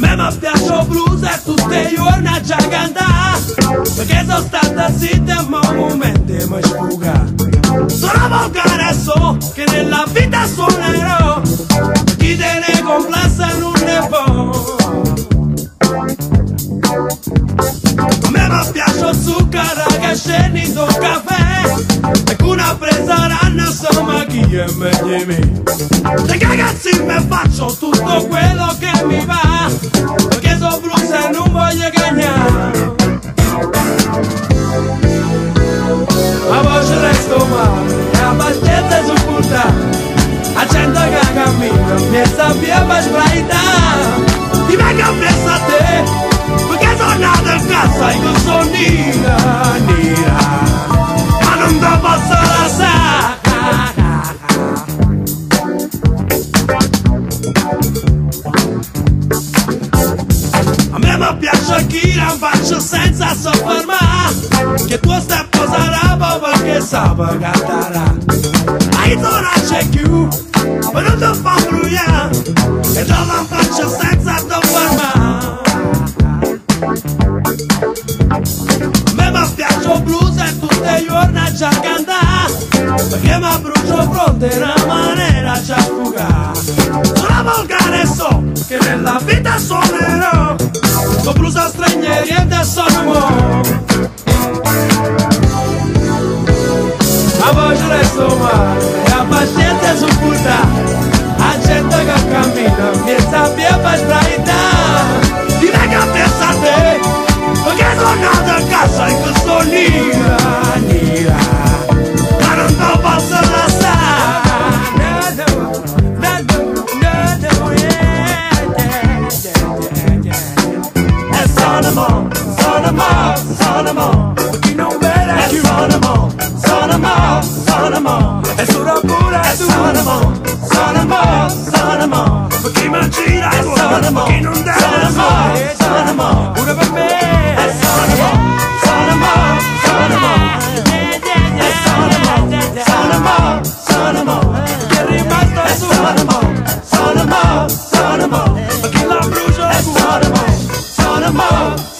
me mi piace blues e tutte i giorni a già cantare, perché sono stata zitta e ma momenti mi sfuga. Sono volgare e so che nella vita suonerò, chi te ne complessa non ne può. A me mi piace zucchero che scendi in caffè, e con una presa ranna insomma chi è meglio di me. Te ragazzi mi faccio tutto quello che mi va, perché sono blues e non voglio cagnare. Ma voce resto male, e la pazienza è supportata, a gente che cammina, piazza via per sbraitare. Ti vengo appresso a te, perché sono nato in casa e non sono nera, ma non te posso lasciare. A me mi piace chi non faccio senza soffermare, che tu stai posando perché sape cantare. Hai tu non c'è più, ma non ti fa brugliare, e non la faccio senza soffermare. A me mi piace blues e tutte i giorni a già cantare, perché mi brucio fronte in una maniera già fugare. Sono volgare e so che nella vita suonerò, con blues a stranieri e da sono mo. La voce resto male, la pazienza è supportata, a gente che cammina, mi sappia per sbraitare. Ti vengo a pensare, perché sono nato a casa in questo nera, ma non te posso lasciare. E sono mo, chi non vede più. Sono mo, e sono pure tu. Sono mo, per chi mi gira e per chi non deve mai. Sono mo, pure per me. Sono mo, chi è rimasto su. Sono mo, per chi la brucia. Sono mo.